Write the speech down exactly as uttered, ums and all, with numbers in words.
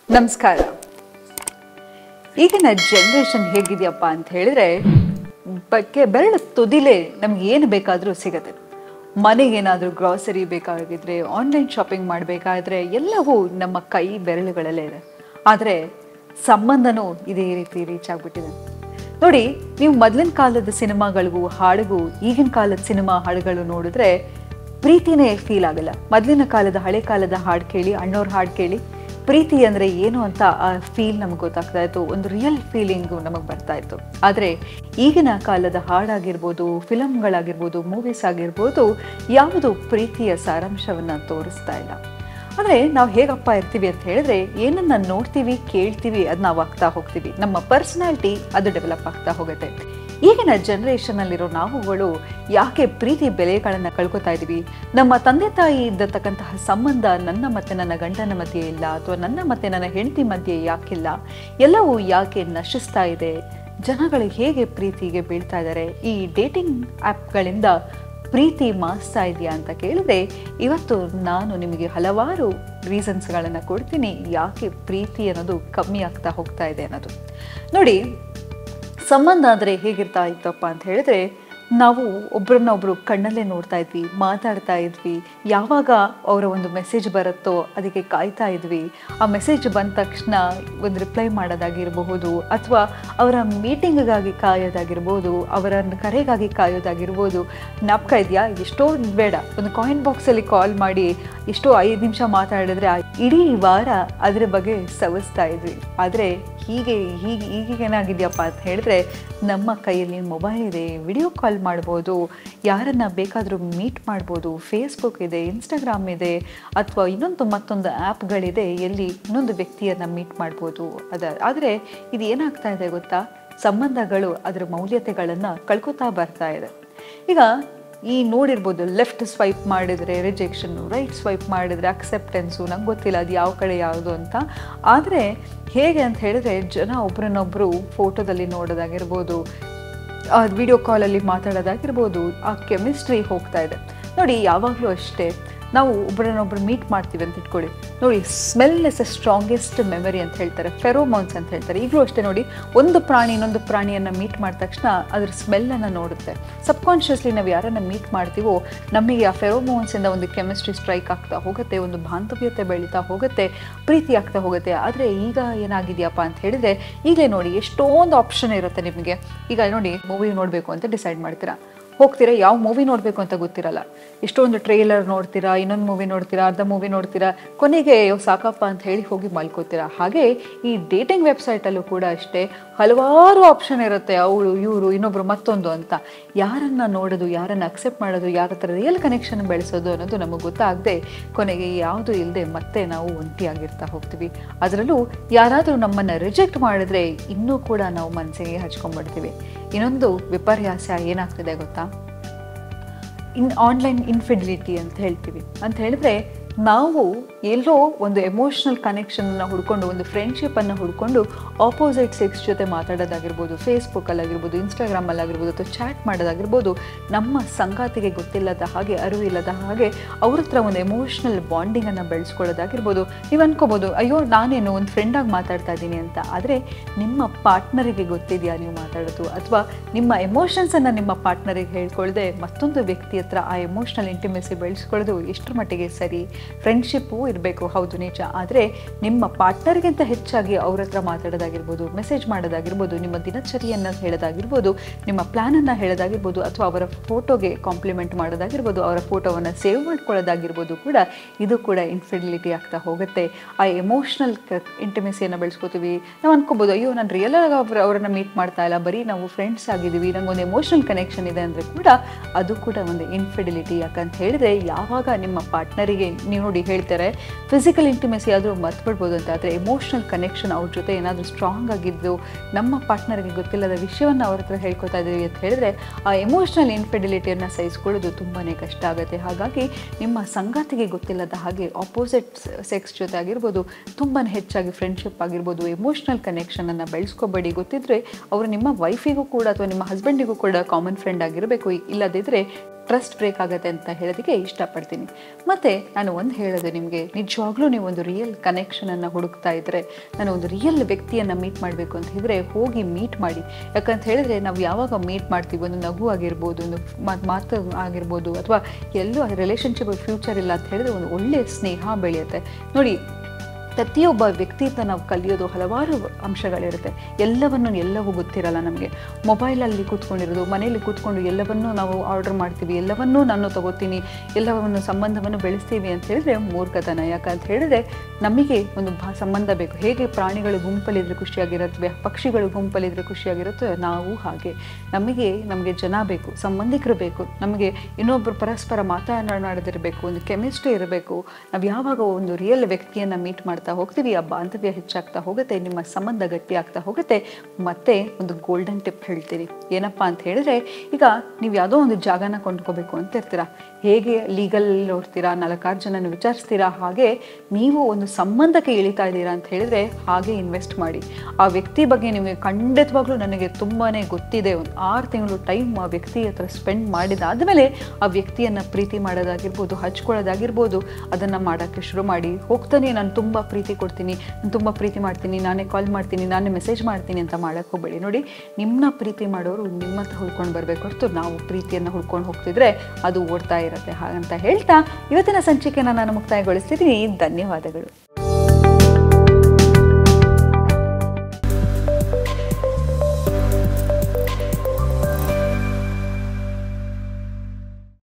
ನಮಸ್ಕಾರ. ಈಗಿನ ಜನರೇಷನ್ ಹೇಗಿದೆಯಪ್ಪ ಅಂತ ಹೇಳಿದ್ರೆ ಬಗ್ಗೆ ಬೆರಳು ತುದಿಲೇ ನಮ್ಗೆ ಏನು ಬೇಕಾದರೂ ಸಿಗುತ್ತೆ. ಮನೆಗೇನಾದರೂ ಗ್ರಾಸರಿ ಬೇಕಾಗಿದ್ರೆ, ಆನ್ಲೈನ್ ಶಾಪಿಂಗ್ ಮಾಡಬೇಕಾದ್ರೆ ಎಲ್ಲವೂ ನಮ್ಮ ಕೈ ಬೆರಳುಗಳಲ್ಲೇ ಇದೆ. ಆದರೆ ಸಂಬಂಧನೂ ಇದೇ ರೀತಿ ರೀಚ್ ಆಗಿಬಿಟ್ಟಿದೆ. ನೋಡಿ, ನೀವು ಮೊದಲಿನ ಕಾಲದ ಸಿನಿಮಾಗಳಿಗೂ ಹಾಡಿಗೂ ಈಗಿನ ಕಾಲದ ಸಿನಿಮಾ ಹಾಡುಗಳು ನೋಡಿದ್ರೆ ಪ್ರೀತಿನೇ ಫೀಲ್ ಆಗಲ್ಲ. ಮೊದಲಿನ ಕಾಲದ ಹಳೆ ಕಾಲದ ಹಾಡು ಕೇಳಿ, ಅಣ್ಣವ್ರ ಹಾಡು ಕೇಳಿ, ಪ್ರೀತಿ ಅಂದರೆ ಏನು ಅಂತ ಆ ಫೀಲ್ ನಮಗೆ ಗೊತ್ತಾಗ್ತಾ ಇತ್ತು, ಒಂದು ರಿಯಲ್ ಫೀಲಿಂಗು ನಮಗೆ ಬರ್ತಾ ಇತ್ತು. ಆದರೆ ಈಗಿನ ಕಾಲದ ಹಾಡಾಗಿರ್ಬೋದು, ಫಿಲಮ್ಗಳಾಗಿರ್ಬೋದು, ಮೂವೀಸ್ ಆಗಿರ್ಬೋದು, ಯಾವುದು ಪ್ರೀತಿಯ ಸಾರಾಂಶವನ್ನು ತೋರಿಸ್ತಾ ಇಲ್ಲ. ಆದರೆ ನಾವು ಹೇಗಪ್ಪ ಇರ್ತೀವಿ ಅಂತ ಹೇಳಿದ್ರೆ, ಏನನ್ನ ನೋಡ್ತೀವಿ, ಕೇಳ್ತೀವಿ, ಅದು ನಾವು ಆಗ್ತಾ ಹೋಗ್ತೀವಿ. ನಮ್ಮ ಪರ್ಸನಾಲಿಟಿ ಅದು ಡೆವಲಪ್ ಆಗ್ತಾ ಹೋಗುತ್ತೆ. ಈಗಿನ ಜನ್ರೇಷನಲ್ಲಿರೋ ನಾವುಗಳು ಯಾಕೆ ಪ್ರೀತಿ ಬೆಲೆಗಳನ್ನು ಕಳ್ಕೊತಾ ಇದ್ದೀವಿ? ನಮ್ಮ ತಂದೆ ತಾಯಿ ಇದ್ದತಕ್ಕಂತಹ ಸಂಬಂಧ ನನ್ನ ಮತ್ತು ನನ್ನ ಗಂಡನ ಮಧ್ಯೆ ಇಲ್ಲ, ಅಥವಾ ನನ್ನ ಮತ್ತು ನನ್ನ ಹೆಂಡತಿ ಮಧ್ಯೆ ಯಾಕಿಲ್ಲ? ಎಲ್ಲವೂ ಯಾಕೆ ನಶಿಸ್ತಾ ಇದೆ? ಜನಗಳು ಹೇಗೆ ಪ್ರೀತಿಗೆ ಬೀಳ್ತಾ ಇದ್ದಾರೆ? ಈ ಡೇಟಿಂಗ್ ಆ್ಯಪ್ಗಳಿಂದ ಪ್ರೀತಿ ಮಾಸ್ತಾ ಇದೆಯಾ ಅಂತ ಕೇಳಿದ್ರೆ, ಇವತ್ತು ನಾನು ನಿಮಗೆ ಹಲವಾರು ರೀಸನ್ಸ್ಗಳನ್ನು ಕೊಡ್ತೀನಿ ಯಾಕೆ ಪ್ರೀತಿ ಅನ್ನೋದು ಕಮ್ಮಿ ಆಗ್ತಾ ಹೋಗ್ತಾ ಇದೆ ಅನ್ನೋದು. ನೋಡಿ, ಸಂಬಂಧ ಅಂದರೆ ಹೇಗಿರ್ತಾ ಇತ್ತಪ್ಪ ಅಂತ ಹೇಳಿದ್ರೆ, ನಾವು ಒಬ್ಬರನ್ನ ಒಬ್ಬರು ಕಣ್ಣಲ್ಲೇ ನೋಡ್ತಾ ಇದ್ವಿ, ಮಾತಾಡ್ತಾ ಇದ್ವಿ. ಯಾವಾಗ ಅವರ ಒಂದು ಮೆಸೇಜ್ ಬರುತ್ತೋ ಅದಕ್ಕೆ ಕಾಯ್ತಾ ಇದ್ವಿ. ಆ ಮೆಸೇಜ್ ಬಂದ ತಕ್ಷಣ ಒಂದು ರಿಪ್ಲೈ ಮಾಡೋದಾಗಿರಬಹುದು, ಅಥವಾ ಅವರ ಮೀಟಿಂಗ್ಗಾಗಿ ಕಾಯೋದಾಗಿರ್ಬೋದು, ಅವರ ಕರೆಗಾಗಿ ಕಾಯೋದಾಗಿರ್ಬೋದು. ಜ್ಞಾಪಕ ಇದೆಯಾ? ಎಷ್ಟೋ ಬೇಡ, ಒಂದು ಕಾಯಿನ್ ಬಾಕ್ಸಲ್ಲಿ ಕಾಲ್ ಮಾಡಿ ಎಷ್ಟೋ ಐದು ನಿಮಿಷ ಮಾತಾಡಿದ್ರೆ ಇಡೀ ವಾರ ಅದರ ಬಗ್ಗೆ ಸವಿಸ್ತಾ ಇದ್ವಿ. ಆದರೆ ಹೀಗೆ ಹೀಗೆ ಈಗೇನಾಗಿದೆಯಪ್ಪ ಅಂತ ಹೇಳಿದ್ರೆ, ನಮ್ಮ ಕೈಯಲ್ಲಿ ಮೊಬೈಲ್ ಇದೆ, ವಿಡಿಯೋ ಕಾಲ್ ಮಾಡ್ಬೋದು, ಯಾರನ್ನ ಬೇಕಾದರೂ ಮೀಟ್ ಮಾಡ್ಬೋದು, ಫೇಸ್ಬುಕ್ ಇದೆ, ಇನ್ಸ್ಟಾಗ್ರಾಮ್ ಇದೆ, ಅಥವಾ ಇನ್ನೊಂದು ಮತ್ತೊಂದು ಆ್ಯಪ್ಗಳಿದೆ ಎಲ್ಲಿ ಇನ್ನೊಂದು ವ್ಯಕ್ತಿಯನ್ನು ಮೀಟ್ ಮಾಡ್ಬೋದು. ಅದ ಆದರೆ ಇದು ಏನಾಗ್ತಾ ಇದೆ ಗೊತ್ತಾ? ಸಂಬಂಧಗಳು ಅದರ ಮೌಲ್ಯತೆಗಳನ್ನು ಕಳ್ಕೊತಾ ಬರ್ತಾ ಇದೆ. ಈಗ ಈ ನೋಡಿರ್ಬೋದು, ಲೆಫ್ಟ್ ಸ್ವೈಪ್ ಮಾಡಿದರೆ ರಿಜೆಕ್ಷನ್ನು, ರೈಟ್ ಸ್ವೈಪ್ ಮಾಡಿದರೆ ಅಕ್ಸೆಪ್ಟೆನ್ಸು. ನಂಗೆ ಗೊತ್ತಿಲ್ಲ ಅದು ಯಾವ ಕಡೆ ಯಾವುದು ಅಂತ. ಆದರೆ ಹೇಗೆ ಅಂತ ಹೇಳಿದ್ರೆ, ಜನ ಒಬ್ರನ್ನೊಬ್ಬರು ಫೋಟೋದಲ್ಲಿ ನೋಡೋದಾಗಿರ್ಬೋದು, ವಿಡಿಯೋ ಕಾಲಲ್ಲಿ ಮಾತಾಡೋದಾಗಿರ್ಬೋದು, ಆ ಕೆಮಿಸ್ಟ್ರಿ ಹೋಗ್ತಾ ಇದೆ. ನೋಡಿ, ಯಾವಾಗಲೂ ಅಷ್ಟೇ, ನಾವು ಒಬ್ಬರನ್ನೊಬ್ಬರು ಮೀಟ್ ಮಾಡ್ತೀವಿ ಅಂತ ಇಟ್ಕೊಳ್ಳಿ. ನೋಡಿ, smell is a strongest memory ಅಂತ ಹೇಳ್ತಾರೆ, ಫೆರೋಮೋನ್ಸ್ ಅಂತ ಹೇಳ್ತಾರೆ. ಈಗಲೂ ಅಷ್ಟೇ ನೋಡಿ, ಒಂದು ಪ್ರಾಣಿ ಇನ್ನೊಂದು ಪ್ರಾಣಿಯನ್ನು ಮೀಟ್ ಮಾಡಿದ ತಕ್ಷಣ ಅದ್ರ ಸ್ಮೆಲ್ಲನ್ನು ನೋಡುತ್ತೆ. ಸಬ್ಕಾನ್ಷಿಯಸ್ಲಿ ನಾವು ಯಾರನ್ನು ಮೀಟ್ ಮಾಡ್ತೀವೋ ನಮಗೆ ಆ ಫೆರೋಮೋನ್ಸಿಂದ ಒಂದು ಕೆಮಿಸ್ಟ್ರಿ ಸ್ಟ್ರೈಕ್ ಆಗ್ತಾ ಹೋಗುತ್ತೆ, ಒಂದು ಬಾಂಧವ್ಯತೆ ಬೆಳೀತಾ ಹೋಗುತ್ತೆ, ಪ್ರೀತಿ ಆಗ್ತಾ ಹೋಗುತ್ತೆ. ಆದರೆ ಈಗ ಏನಾಗಿದೆಯಪ್ಪ ಅಂತ ಹೇಳಿದರೆ, ಈಗಲೇ ನೋಡಿ ಎಷ್ಟೊಂದು ಆಪ್ಷನ್ ಇರುತ್ತೆ ನಿಮಗೆ. ಈಗ ನೋಡಿ, ಮೂವಿ ನೋಡಬೇಕು ಅಂತ ಡಿಸೈಡ್ ಮಾಡ್ತೀರಾ, ಹೋಗ್ತೀರಾ, ಯಾವ ಮೂವಿ ನೋಡಬೇಕು ಅಂತ ಗೊತ್ತಿರಲ್ಲ, ಎಷ್ಟೊಂದು ಟ್ರೇಲರ್ ನೋಡ್ತೀರಾ, ಇನ್ನೊಂದು ಮೂವಿ ನೋಡ್ತೀರಾ, ಅರ್ಧ ಮೂವಿ ನೋಡ್ತೀರಾ, ಕೊನೆಗೆ ಸಾಕಪ್ಪ ಅಂತ ಹೇಳಿ ಹೋಗಿ ಮಲ್ಕೋತೀರಾ. ಹಾಗೆ ಈ ಡೇಟಿಂಗ್ ವೆಬ್ಸೈಟಲ್ಲೂ ಕೂಡ ಅಷ್ಟೇ ಹಲವಾರು ಆಪ್ಷನ್ ಇರುತ್ತೆ, ಅವಳು ಇವರು ಇನ್ನೊಬ್ರು ಮತ್ತೊಂದು ಅಂತ. ಯಾರನ್ನ ನೋಡೋದು, ಯಾರನ್ನು ಅಕ್ಸೆಪ್ಟ್ ಮಾಡೋದು, ಯಾರ ಹತ್ರ ರಿಯಲ್ ಕನೆಕ್ಷನ್ ಬೆಳೆಸೋದು ಅನ್ನೋದು ನಮಗೆ ಗೊತ್ತಾಗದೆ ಕೊನೆಗೆ ಯಾವುದು ಇಲ್ಲದೆ ಮತ್ತೆ ನಾವು ಒಂಟಿಯಾಗಿರ್ತಾ ಹೋಗ್ತೀವಿ. ಅದರಲ್ಲೂ ಯಾರಾದರೂ ನಮ್ಮನ್ನು ರಿಜೆಕ್ಟ್ ಮಾಡಿದ್ರೆ ಇನ್ನೂ ಕೂಡ ನಾವು ಮನಸ್ಸಿಗೆ ಹಚ್ಕೊಂಡ್ಬಿಡ್ತೀವಿ. ಇನ್ನೊಂದು ವಿಪರ್ಯಾಸ ಏನಾಗ್ತಿದೆ ಗೊತ್ತಾ? ಇನ್ ಆನ್ಲೈನ್ ಇನ್ಫಿಡಿಲಿಟಿ ಅಂತ ಹೇಳ್ತೀವಿ. ಅಂತ ಹೇಳಿದ್ರೆ, ನಾವು ಎಲ್ಲೋ ಒಂದು ಎಮೋಷ್ನಲ್ ಕನೆಕ್ಷನನ್ನು ಹುಡ್ಕೊಂಡು, ಒಂದು ಫ್ರೆಂಡ್ಶಿಪ್ಪನ್ನು ಹುಡ್ಕೊಂಡು ಆಪೋಸಿಟ್ ಸೆಕ್ಸ್ ಜೊತೆ ಮಾತಾಡೋದಾಗಿರ್ಬೋದು, ಫೇಸ್ಬುಕ್ಕಲ್ಲಾಗಿರ್ಬೋದು, ಇನ್ಸ್ಟಾಗ್ರಾಮಲ್ಲಾಗಿರ್ಬೋದು, ಅಥವಾ ಚಾಟ್ ಮಾಡೋದಾಗಿರ್ಬೋದು, ನಮ್ಮ ಸಂಗಾತಿಗೆ ಗೊತ್ತಿಲ್ಲದ ಹಾಗೆ, ಅರಿವಿಲ್ಲದ ಹಾಗೆ ಅವ್ರ ಹತ್ರ ಒಂದು ಎಮೋಷ್ನಲ್ ಬಾಂಡಿಂಗನ್ನು ಬೆಳೆಸ್ಕೊಳ್ಳೋದಾಗಿರ್ಬೋದು. ನೀವು ಅನ್ಕೋಬೋದು, ಅಯ್ಯೋ ನಾನೇನು ಒಂದು ಫ್ರೆಂಡಾಗಿ ಮಾತಾಡ್ತಾ ಇದ್ದೀನಿ ಅಂತ. ಆದರೆ ನಿಮ್ಮ ಪಾರ್ಟ್ನರಿಗೆ ಗೊತ್ತಿದೆಯಾ ನೀವು ಮಾತಾಡೋದು? ಅಥವಾ ನಿಮ್ಮ ಎಮೋಷನ್ಸನ್ನು ನಿಮ್ಮ ಪಾರ್ಟ್ನರಿಗೆ ಹೇಳ್ಕೊಳ್ಳದೆ ಮತ್ತೊಂದು ವ್ಯಕ್ತಿ ಹತ್ರ ಆ ಎಮೋಷ್ನಲ್ ಇಂಟಿಮೆಸಿ ಬೆಳೆಸ್ಕೊಳ್ಳೋದು ಎಷ್ಟರ ಮಟ್ಟಿಗೆ ಸರಿ? ಫ್ರೆಂಡ್ಶಿಪ್ಪು ಇರಬೇಕು, ಹೌದು ನಿಜ. ಆದರೆ ನಿಮ್ಮ ಪಾರ್ಟ್ನರ್ಗಿಂತ ಹೆಚ್ಚಾಗಿ ಅವ್ರ ಹತ್ರ ಮಾತಾಡೋದಾಗಿರ್ಬೋದು, ಮೆಸೇಜ್ ಮಾಡೋದಾಗಿರ್ಬೋದು, ನಿಮ್ಮ ದಿನಚರಿಯನ್ನು ಹೇಳೋದಾಗಿರ್ಬೋದು, ನಿಮ್ಮ ಪ್ಲ್ಯಾನನ್ನು ಹೇಳೋದಾಗಿರ್ಬೋದು, ಅಥವಾ ಅವರ ಫೋಟೋಗೆ ಕಾಂಪ್ಲಿಮೆಂಟ್ ಮಾಡೋದಾಗಿರ್ಬೋದು, ಅವರ ಫೋಟೋವನ್ನು ಸೇವ್ ಮಾಡ್ಕೊಳ್ಳೋದಾಗಿರ್ಬೋದು ಕೂಡ, ಇದು ಕೂಡ ಇನ್ಫಿಡಿಲಿಟಿ ಆಗ್ತಾ ಹೋಗುತ್ತೆ. ಆ ಎಮೋಷ್ನಲ್ ಇಂಟಿಮೆಸಿಯನ್ನು ಬೆಳೆಸ್ಕೋತೀವಿ. ನಾವು ಅನ್ಕೋಬೋದು, ಅಯ್ಯೋ ನಾನು ರಿಯಲ್ ಆಗಿ ಅವ್ರು ಅವರನ್ನು ಮೀಟ್ ಮಾಡ್ತಾ ಇಲ್ಲ, ಬರೀ ನಾವು ಫ್ರೆಂಡ್ಸ್ ಆಗಿದ್ದೀವಿ, ನಂಗೊಂದು ಎಮೋಷ್ನಲ್ ಕನೆಕ್ಷನ್ ಇದೆ ಅಂದರೆ ಕೂಡ ಅದು ಕೂಡ ಒಂದು ಇನ್ಫಿಡಿಲಿಟಿ. ಯಾಕಂತ ಹೇಳಿದ್ರೆ, ಯಾವಾಗ ನಿಮ್ಮ ಪಾರ್ಟ್ನರಿಗೆ ನೀವು ನೋಡಿ ಹೇಳ್ತಾರೆ ಫಿಸಿಕಲ್ ಇಂಟಿಮೆಸಿ ಆದರೂ ಮರ್ತ್ಬಿಡ್ಬೋದು ಅಂತ, ಆದರೆ ಎಮೋಷ್ನಲ್ ಕನೆಕ್ಷನ್ ಅವ್ರ ಜೊತೆ ಏನಾದರೂ ಸ್ಟ್ರಾಂಗ್ ಆಗಿದ್ದು ನಮ್ಮ ಪಾರ್ಟ್ನರ್ಗೆ ಗೊತ್ತಿಲ್ಲದ ವಿಷಯವನ್ನು ಅವ್ರ ಹತ್ರ ಹೇಳ್ಕೊತಾ ಇದ್ದೀವಿ ಅಂತ ಹೇಳಿದ್ರೆ, ಆ ಎಮೋಷ್ನಲ್ ಇನ್ಫಿಡಿಲಿಟಿಯನ್ನು ಸಹಿಸ್ಕೊಳ್ಳೋದು ತುಂಬಾ ಕಷ್ಟ ಆಗುತ್ತೆ. ಹಾಗಾಗಿ ನಿಮ್ಮ ಸಂಗಾತಿಗೆ ಗೊತ್ತಿಲ್ಲದ ಹಾಗೆ ಆಪೋಸಿಟ್ ಸೆಕ್ಸ್ ಜೊತೆ ಆಗಿರ್ಬೋದು, ತುಂಬಾ ಹೆಚ್ಚಾಗಿ ಫ್ರೆಂಡ್ಶಿಪ್ ಆಗಿರ್ಬೋದು, ಎಮೋಷ್ನಲ್ ಕನೆಕ್ಷನನ್ನು ಬೆಳೆಸ್ಕೋಬೇಡಿ. ಗೊತ್ತಿದ್ರೆ ಅವರು ನಿಮ್ಮ ವೈಫಿಗೂ ಕೂಡ ಅಥವಾ ನಿಮ್ಮ ಹಸ್ಬೆಂಡಿಗೂ ಕೂಡ ಕಾಮನ್ ಫ್ರೆಂಡ್ ಆಗಿರಬೇಕು. ಇಲ್ಲದಿದ್ದರೆ ಟ್ರಸ್ಟ್ ಬ್ರೇಕ್ ಆಗುತ್ತೆ ಅಂತ ಹೇಳೋದಕ್ಕೆ ಇಷ್ಟಪಡ್ತೀನಿ. ಮತ್ತು ನಾನು ಒಂದು ಹೇಳೋದು ನಿಮಗೆ, ನಿಜವಾಗ್ಲೂ ನೀವು ಒಂದು ರಿಯಲ್ ಕನೆಕ್ಷನನ್ನು ಹುಡುಕ್ತಾ ಇದ್ದರೆ, ನಾನು ಒಂದು ರಿಯಲ್ ವ್ಯಕ್ತಿಯನ್ನು ಮೀಟ್ ಮಾಡಬೇಕು ಅಂತ ಹೇಳಿದರೆ ಹೋಗಿ ಮೀಟ್ ಮಾಡಿ. ಯಾಕಂತ ಹೇಳಿದ್ರೆ ನಾವು ಯಾವಾಗ ಮೀಟ್ ಮಾಡ್ತೀವಿ, ಒಂದು ನಗು ಆಗಿರ್ಬೋದು, ಒಂದು ಮಾತು ಆಗಿರ್ಬೋದು, ಅಥವಾ ಎಲ್ಲೂ ರಿಲೇಷನ್ಶಿಪ್ ಫ್ಯೂಚರ್ ಇಲ್ಲ ಅಂತ ಹೇಳಿದ್ರೆ ಒಂದು ಒಳ್ಳೆಯ ಸ್ನೇಹ ಬೆಳೆಯುತ್ತೆ. ನೋಡಿ, ಪ್ರತಿಯೊಬ್ಬ ವ್ಯಕ್ತಿಯಿಂದ ನಾವು ಕಲಿಯೋದು ಹಲವಾರು ಅಂಶಗಳಿರುತ್ತೆ. ಎಲ್ಲವನ್ನು ಎಲ್ಲವೂ ಗೊತ್ತಿರಲ್ಲ ನಮಗೆ. ಮೊಬೈಲಲ್ಲಿ ಕೂತ್ಕೊಂಡಿರೋದು, ಮನೆಯಲ್ಲಿ ಕೂತ್ಕೊಂಡು ಎಲ್ಲವನ್ನೂ ನಾವು ಆರ್ಡರ್ ಮಾಡ್ತೀವಿ, ಎಲ್ಲವನ್ನೂ ನಾನು ತಗೋತೀನಿ, ಎಲ್ಲವನ್ನು ಸಂಬಂಧವನ್ನು ಬೆಳೆಸ್ತೀವಿ ಅಂತ ಹೇಳಿದ್ರೆ ಮೂರ್ಖತನ. ಯಾಕಂತ ಹೇಳಿದ್ರೆ ನಮಗೆ ಒಂದು ಭಾ ಸಂಬಂಧ ಬೇಕು. ಹೇಗೆ ಪ್ರಾಣಿಗಳು ಗುಂಪಲ್ಲಿದ್ದರೆ ಖುಷಿಯಾಗಿರುತ್ತವೆ, ಪಕ್ಷಿಗಳು ಗುಂಪಲ್ಲಿದ್ದರೆ ಖುಷಿಯಾಗಿರುತ್ತೆ, ನಾವು ಹಾಗೆ. ನಮಗೆ ನಮಗೆ ಜನ ಬೇಕು, ಸಂಬಂಧಿಕರು ಬೇಕು, ನಮಗೆ ಇನ್ನೊಬ್ಬರು ಪರಸ್ಪರ ಮಾತನಾಡೋದಿರಬೇಕು, ಒಂದು ಕೆಮಿಸ್ಟ್ರಿ ಇರಬೇಕು. ನಾವು ಯಾವಾಗ ಒಂದು ರಿಯಲ್ ವ್ಯಕ್ತಿಯನ್ನು ಮೀಟ್ ಮಾಡ್ತಾ ಹೋಗ್ತೀವಿ, ಆ ಬಾಂಧವ್ಯ ಹೆಚ್ಚಾಗ್ತಾ ಹೋಗುತ್ತೆ, ನಿಮ್ಮ ಸಂಬಂಧ ಗಟ್ಟಿ ಆಗ್ತಾ ಹೋಗುತ್ತೆ. ಮತ್ತೆ ಒಂದು ಗೋಲ್ಡನ್ ಟಿಪ್ ಹೇಳ್ತೀರಿ. ಏನಪ್ಪ ಅಂತ ಹೇಳಿದ್ರೆ, ಈಗ ನೀವು ಯಾವುದೋ ಒಂದು ಜಾಗನ ಕೊಂಡ್ಕೋಬೇಕು ಅಂತ ಇರ್ತೀರಾ, ಹೇಗೆ ಲೀಗಲ್ ನೋಡ್ತೀರಾ, ನಾಲ್ಕಾರು ಜನನ ವಿಚಾರಿಸ್ತೀರಾ, ಹಾಗೆ ನೀವು ಒಂದು ಸಂಬಂಧಕ್ಕೆ ಇಳಿತಾ ಇದ್ದೀರಾ ಅಂತ ಹೇಳಿದ್ರೆ ಹಾಗೆ ಇನ್ವೆಸ್ಟ್ ಮಾಡಿ. ಆ ವ್ಯಕ್ತಿ ಬಗ್ಗೆ ನಿಮಗೆ ಖಂಡಿತವಾಗ್ಲೂ ನನಗೆ ತುಂಬಾ ಗೊತ್ತಿದೆ, ಒಂದು ಆರು ತಿಂಗಳು ಟೈಮ್ ಆ ವ್ಯಕ್ತಿ ಹತ್ರ ಸ್ಪೆಂಡ್ ಮಾಡಿದಾದ್ಮೇಲೆ ಆ ವ್ಯಕ್ತಿಯನ್ನು ಪ್ರೀತಿ ಮಾಡೋದಾಗಿರ್ಬೋದು, ಹಚ್ಕೊಳ್ಳೋದಾಗಿರ್ಬೋದು, ಅದನ್ನು ಮಾಡೋಕ್ಕೆ ಶುರು ಮಾಡಿ. ಹೋಗ್ತಾನೆ ನಾನು ತುಂಬ ಪ್ರೀತಿ ಕೊಡ್ತೀನಿ, ನಾನು ತುಂಬ ಪ್ರೀತಿ ಮಾಡ್ತೀನಿ, ನಾನೇ ಕಾಲ್ ಮಾಡ್ತೀನಿ, ನಾನೇ ಮೆಸೇಜ್ ಮಾಡ್ತೀನಿ ಅಂತ ಮಾಡೋಕ್ಕೆ ಹೋಗಬೇಡಿ. ನೋಡಿ, ನಿಮ್ಮನ್ನ ಪ್ರೀತಿ ಮಾಡೋರು ನಿಮ್ಮ ಹತ್ರ ಹುಡ್ಕೊಂಡು ಬರಬೇಕು ಹೊರತು ನಾವು ಪ್ರೀತಿಯನ್ನು ಹುಡ್ಕೊಂಡು ಹೋಗ್ತಿದ್ರೆ ಅದು ಓಡ್ತಾ ಇರುತ್ತೆ. ಹಾಗಂತ ಹೇಳ್ತಾ ಇವತ್ತಿನ ಸಂಚಿಕೆಯನ್ನು ನಾನು ಮುಕ್ತಾಯಗೊಳಿಸ್ತಿದ್ದೀನಿ. ಧನ್ಯವಾದಗಳು.